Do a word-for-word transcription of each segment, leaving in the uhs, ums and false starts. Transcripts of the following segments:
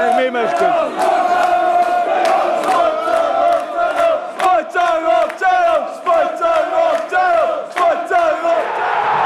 weinig meer mee gekund. Sparta Rotterdam! Sparta Rotterdam! Sparta Rotterdam!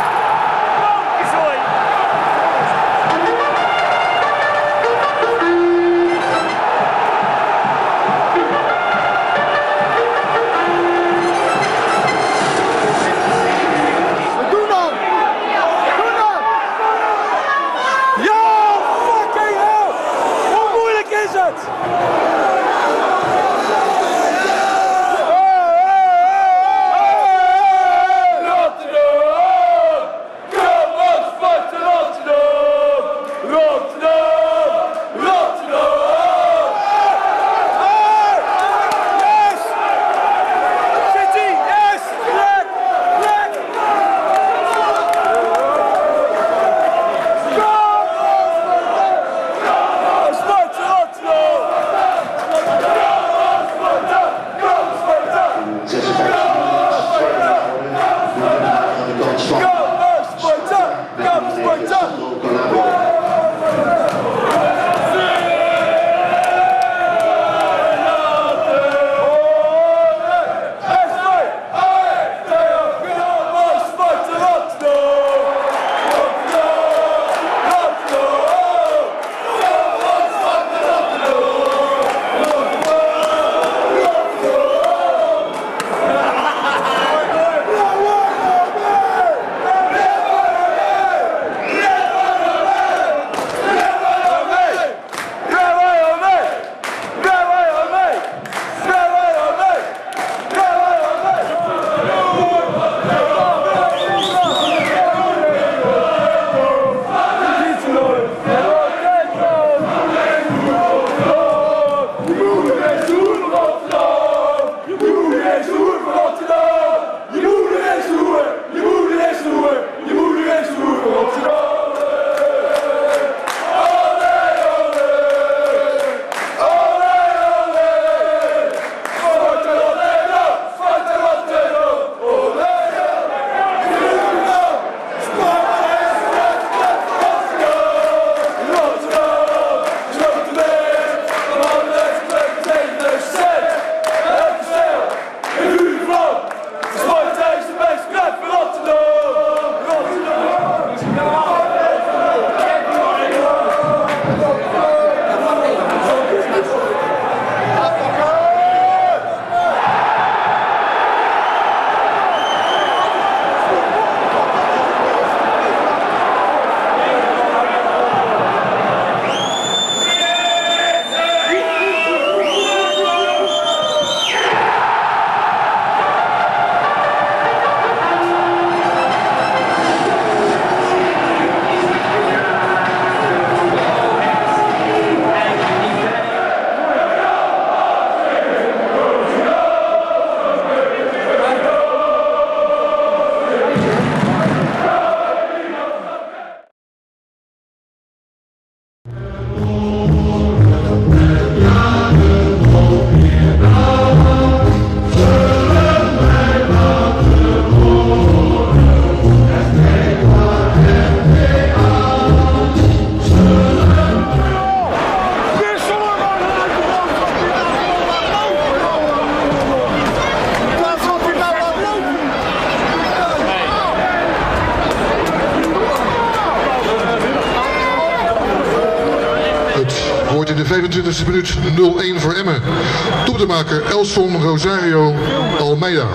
In de vijfentwintigste minuut nul één voor Emmen. Doelpuntenmaker Elson Rosario Almeida.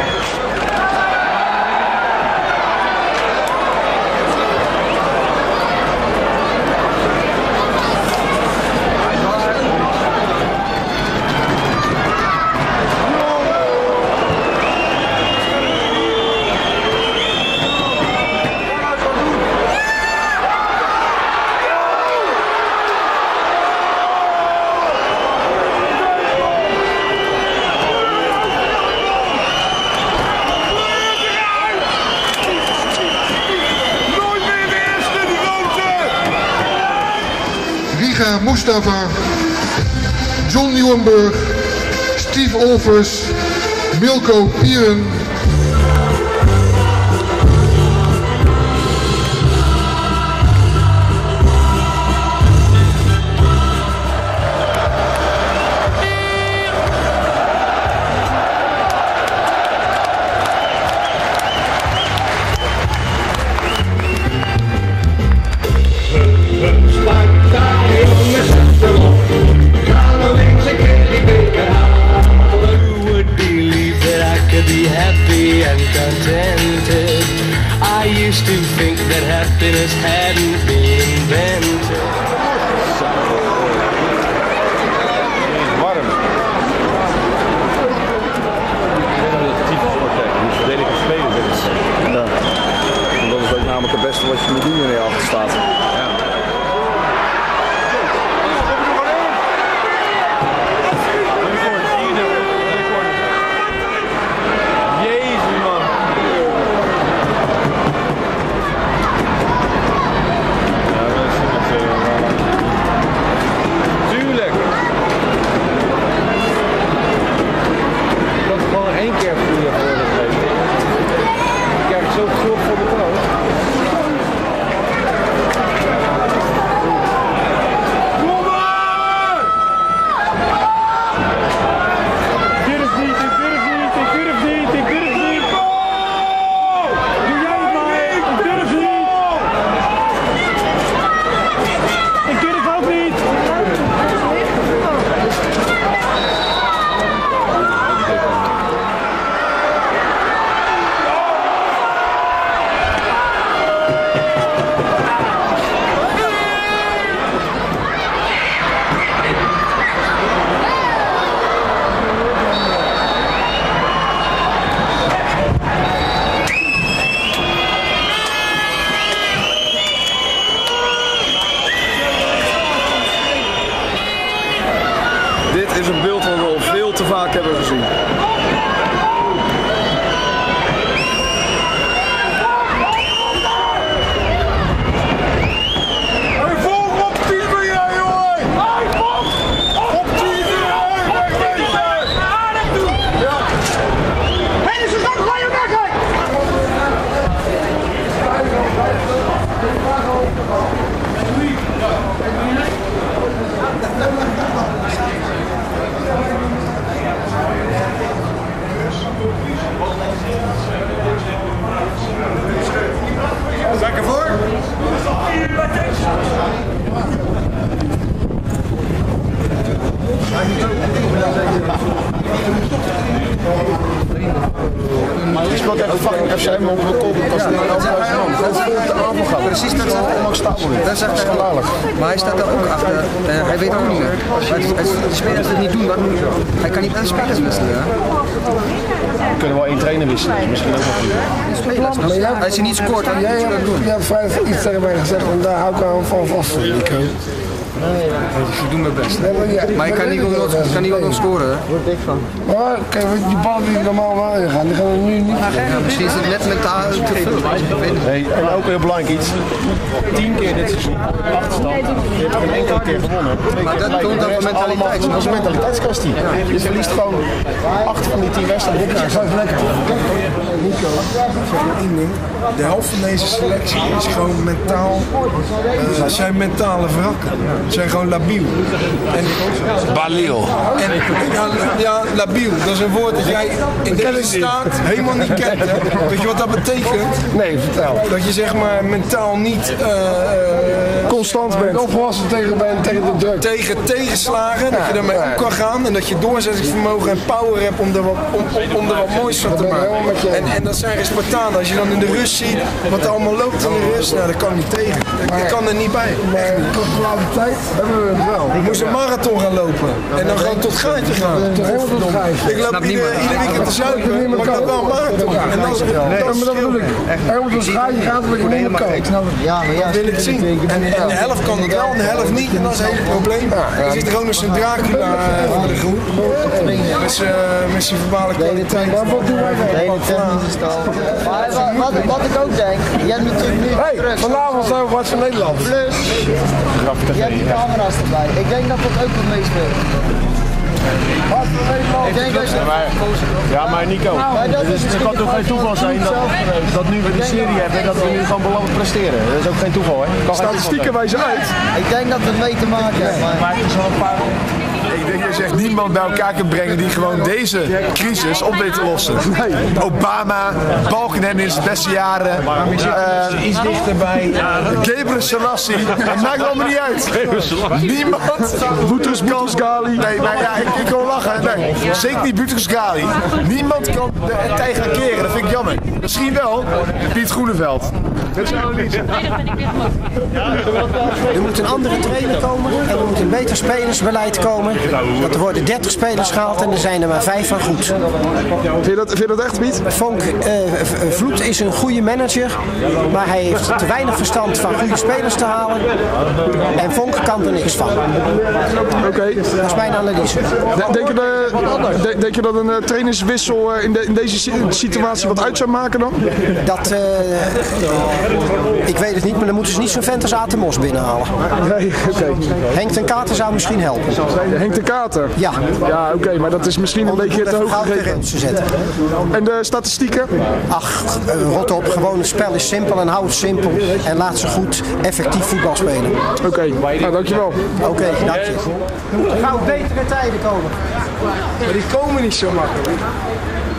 Mustafa, John Nieuwenburg, Steve Olvers, Milko Pieren, dit is een beeld wat we al veel te vaak hebben gezien. Lekker voor? Je speelt even fucking F C M op de koolkast en dan dat is voor de avond gaat. Precies, dat is onacceptabel. Dat is echt schandalig. Maar hij staat daar ook achter. Uh, hij weet ook niet meer. Als de spelers het niet doen, wat moet hij? Hij kan niet aan de spelers wisselen. Hè? We kunnen wel één trainer wisselen, dus misschien ook nog niet. Spelers, nou, als je niet scoort, dan jij hebt, jij hebt vrij iets tegen mij gezegd en daar hou ik aan van vast. Ik doe mijn best. Maar ik kan niet wel nog scoren. Daar word ik dik van. Maar kijk, die ballen die normaal waren gaan, die gaan er nu niet. Ja, misschien is het net mentaal te veel. Nee, en ook heel belangrijk iets. Tien keer dit seizoen achterstand. Je hebt geen enkele keer gewonnen. Maar dat toont ook een mentaliteit. Dat is een mentaliteitskwestie. Je verliest gewoon acht van die tien wedstrijden. Dat is lekker. Nico, zeg je één ding. De helft van deze selectie is gewoon mentaal. Uh, zijn mentale wrakken. Zijn gewoon labiel. En, Baliel. En, ja, ja, labiel. Dat is een woord dat jij in deze staat helemaal niet kent. Hè? Weet je wat dat betekent? Nee, vertel. Dat je zeg maar mentaal niet uh, constant bent. Opgewassen tegen, tegen de druk. Tegen tegenslagen, dat je daarmee om kan gaan en dat je doorzettingsvermogen en power hebt om er wat, om, om er wat moois van te maken. En, en dat zijn Spartanen. Als je dan in de rust ziet wat er allemaal loopt in de rust, nou, dat kan niet tegen. Dat kan er niet bij. Maar kwaliteit hebben we het wel. Ik moest een marathon gaan lopen en dan gewoon tot gaatje gaan. Ik loop ieder, ieder weekend te zuipen, maar ik loop wel een marathon. En dan is het Nee, maar dat bedoel ik. Er moet een gaatje gaan dat je niet meer kan. Ja, maar ja, Dat wil ik zien. En, en de helft kan het wel en de helft niet. En dat is het hele probleem. Er zit gewoon eens een Dracula voor de groep. Met zijn verbale kwaliteit. Wat doen wij de hele technische stal. Wat, wat ik ook denk, je hebt natuurlijk nu hey, vanavond zijn we wat van Nederland. Plus, je hebt die camera's erbij. Ik denk dat dat ook wat meespeelt. Ik denk dat je... Ja, maar Nico, dus het kan toch geen toeval zijn dat, dat nu we die serie hebben en dat we nu gewoon belangrijk presteren. Dat is ook geen toeval, hè? Statistieken wijzen uit. Ik denk dat het mee te maken heeft. Maar het is wel een paar... Ik denk dat je echt niemand bij elkaar kunt brengen die gewoon deze crisis op weet te lossen. Obama, Balkenende in zijn beste jaren, uh, Iets dichterbij. Gebre Selassie, het maakt allemaal niet uit. Niemand. Boutros Ghali. Nee, maar ja, ik, ik kan lachen. Nee, zeker niet Boutros Ghali. Niemand kan de tij gaan keren, dat vind ik jammer. Misschien wel Piet Groeneveld. Dat is wel niet. Er moet een andere trainer komen en er moet een beter spelersbeleid komen. Dat er worden dertig spelers gehaald en er zijn er maar vijf van goed. Vind je dat, vind je dat echt, Piet? Vonk uh, Vloed is een goede manager, maar hij heeft te weinig verstand van goede spelers te halen. En Vonk kan er niks van. Oké. Okay. Dat is mijn analyse. De, denk, je de, de, denk je dat een uh, trainerswissel uh, in, de, in deze situatie wat uit zou maken dan? Dat, uh, ik weet het niet, maar dan moeten ze niet zo'n vent als Atemos binnenhalen. Nee, oké. Okay. Henk ten Katen zou misschien helpen. Henk ten Katen? Ja. Ja, oké, okay, maar dat is misschien een Om beetje te hoog gegeven. En de statistieken? Ach, uh, rot op. Gewoon het spel is simpel en hou het simpel. En laat ze goed, effectief voetbal spelen. Oké, okay. Nou, dankjewel. Oké, okay, dank je. Er moeten gauw betere tijden komen. Maar die komen niet zo makkelijk.